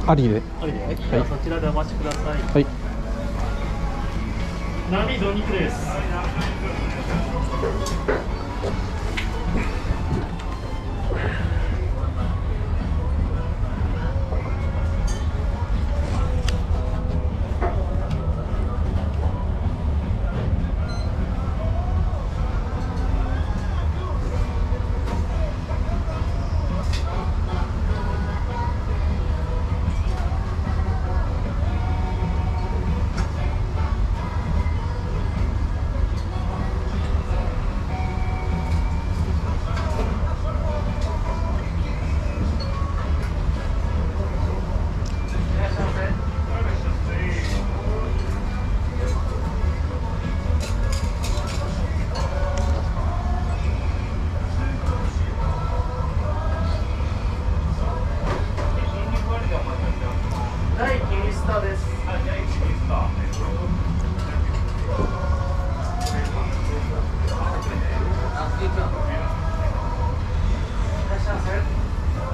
ありで。 ありで、はい、じゃあそちらでお待ちください。 はい。 波ド肉です。はい、キリスタです。はい、キリスタ。いらっしゃいませ。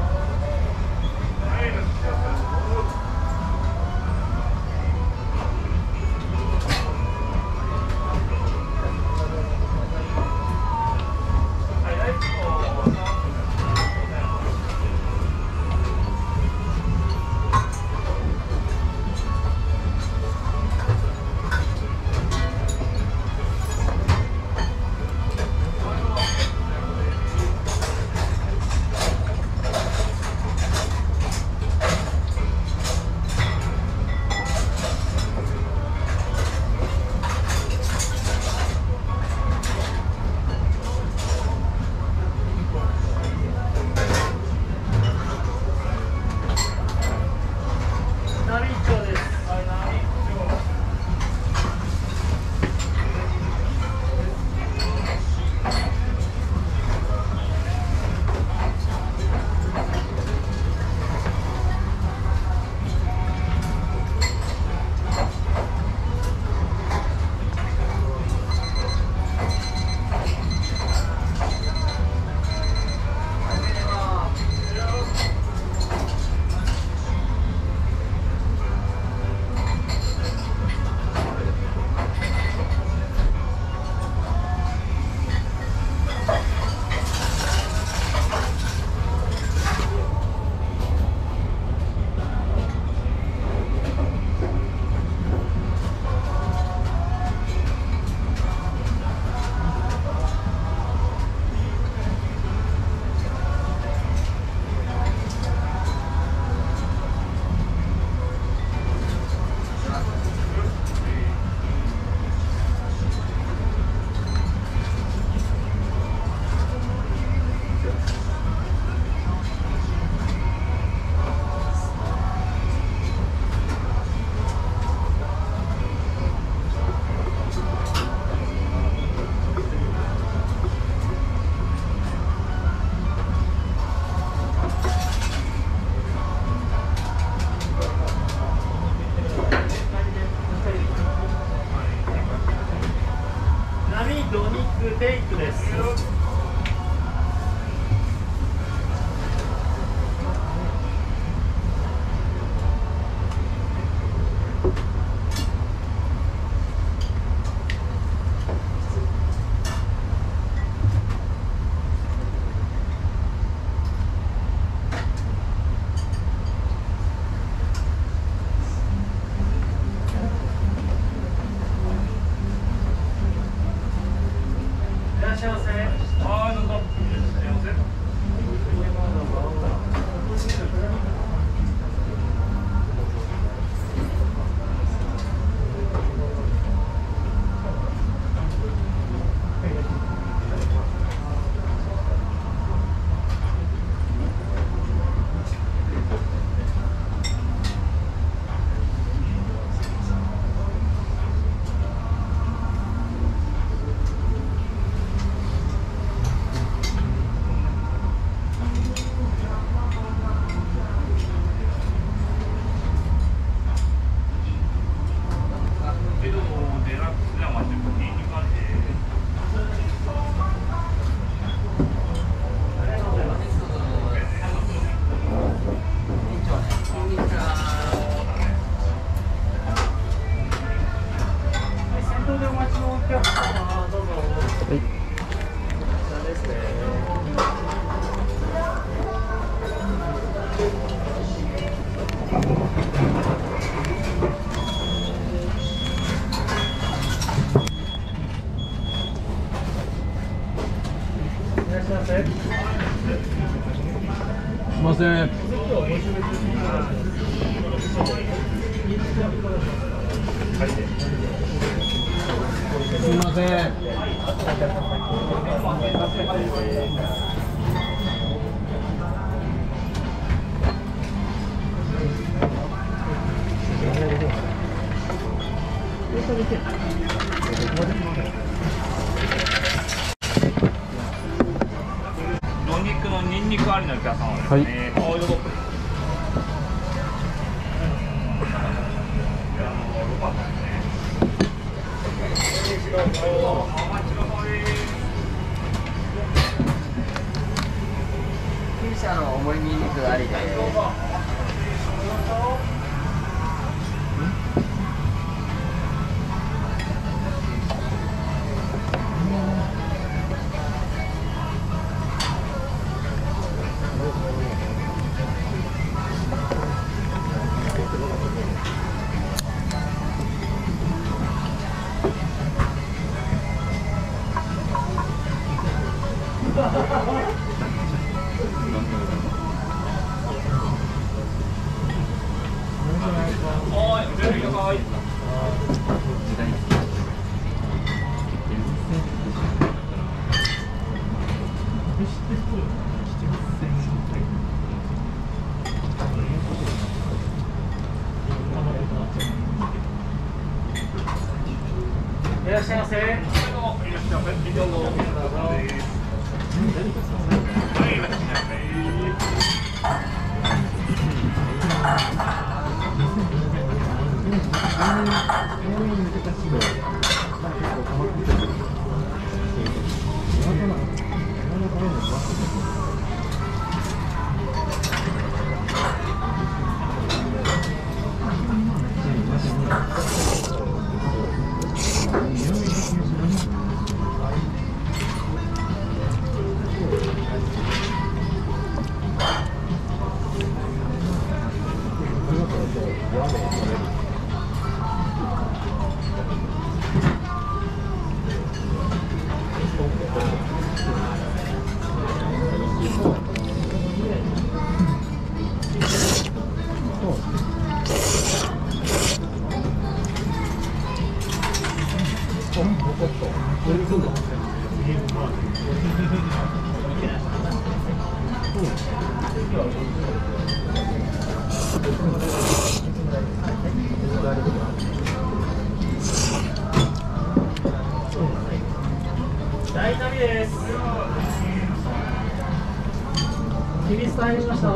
波一丁です。はい、波一丁。波ド肉テイクです。いらっしゃいませ。 どうぞ。 はい。 こちらですね。いらっしゃいませ。 すいません。すいません。 お肉のニンニクありのお客様ですね。 はい。 オイルドッグ。 旧車の重いニンニクありで。 はい、全部ください。いらっしゃいませ。いらっしゃいませ。どうぞ。はい、いらっしゃいま大旅です。キリスト入りました。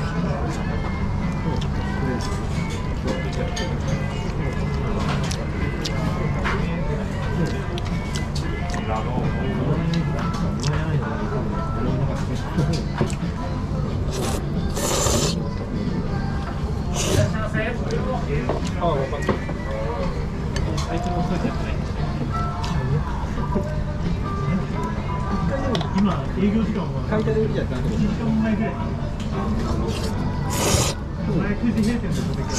今営業時間は会社で売りじゃなくて、 1時間前ぐらいに前9時閉店の時は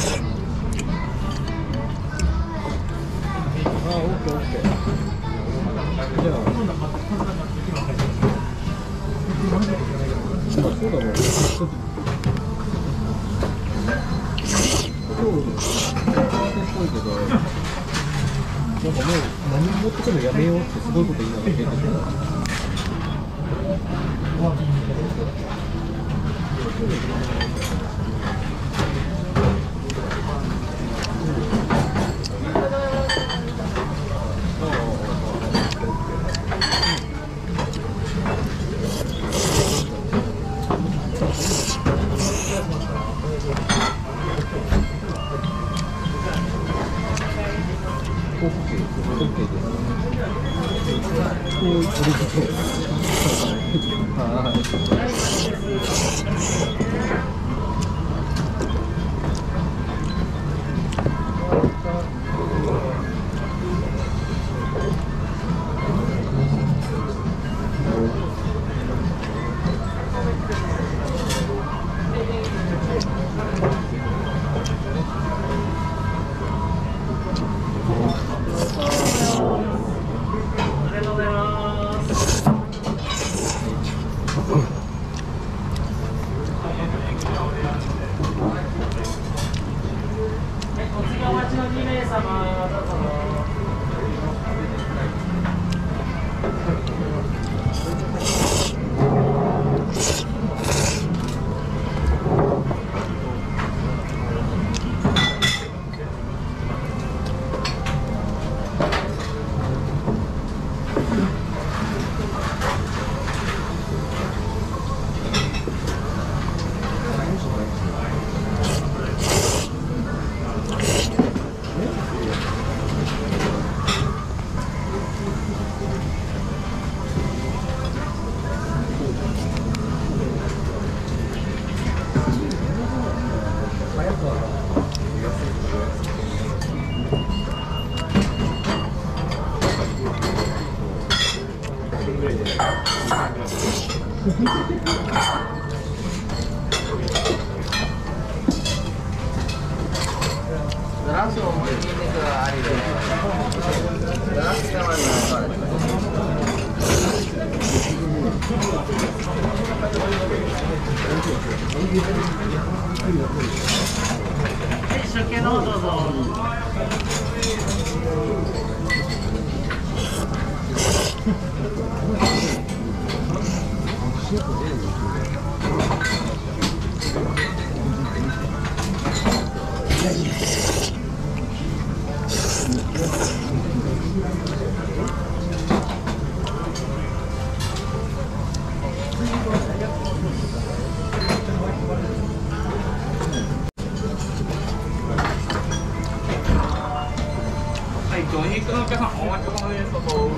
ああ、オッケーオッケー。じゃあ、 今度はまた今会社ですそうだもん。今日、っぽいけど、なんかもう何持ってくるのやめようってすごいこと言いながら出てて。 ドラスを思い切り肉がありで、ドラスがまず何からはい、食券の方どうぞ。 はい、お肉のお客さん、お待ちかねです。どうぞ。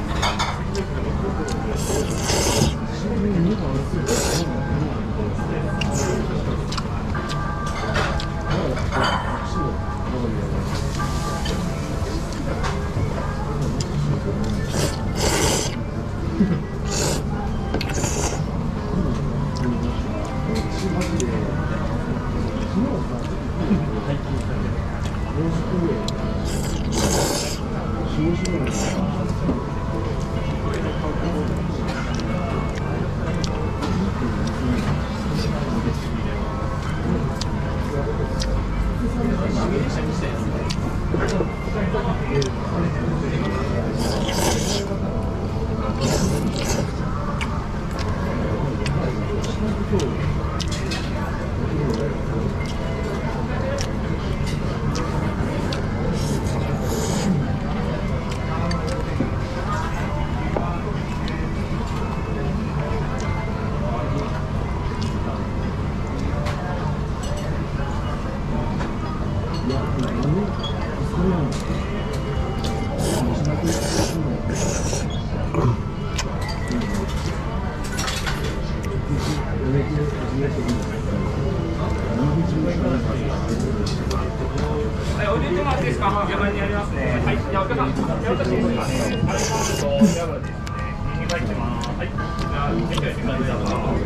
はい、お入れてもらっていいですか。山にありますね。はい、じゃあお客さん、やるとしますかね。あれますと、やるですね。に入ってます。はい、じゃあ、見ておいてください。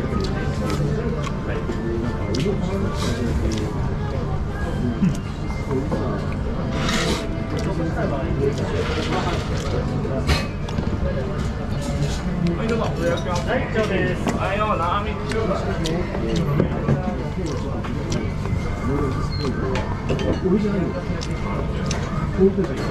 はい、どうぞ。 はい、以上です。 はい、どうも、ラーメン中俺じゃないよ。こういうことじゃ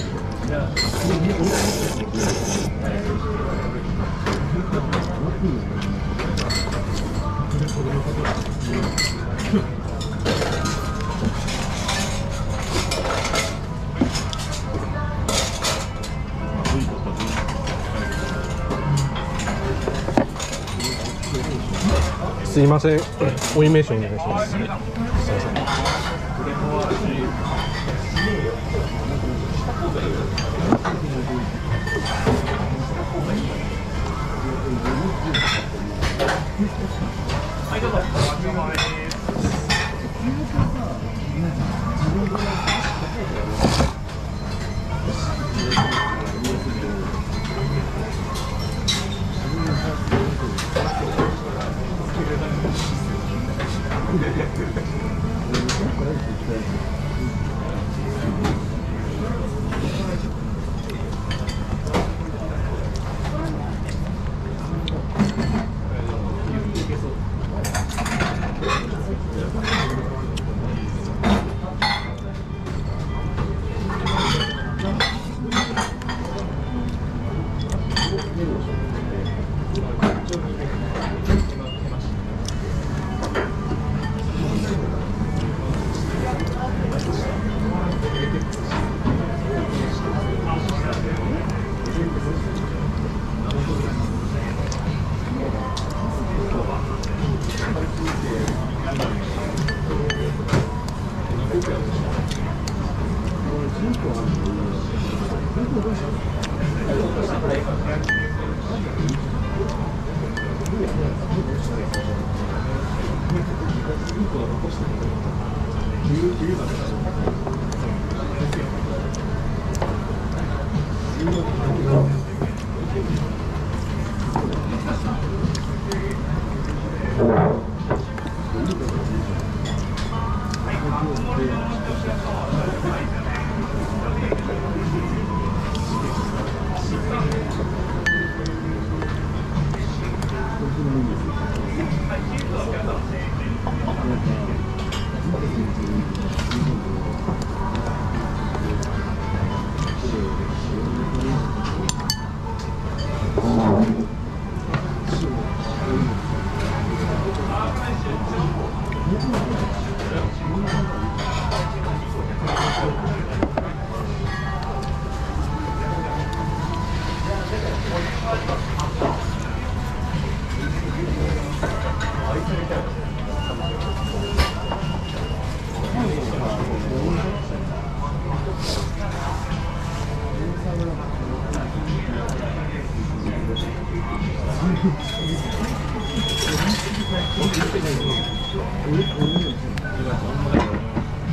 すいません、おイメージお願いします。すいません。 はい、どうぞ。お待ちかねです。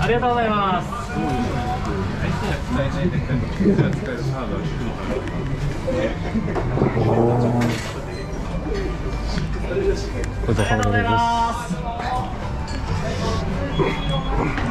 りがとうございます。 お疲れ様です。 ます。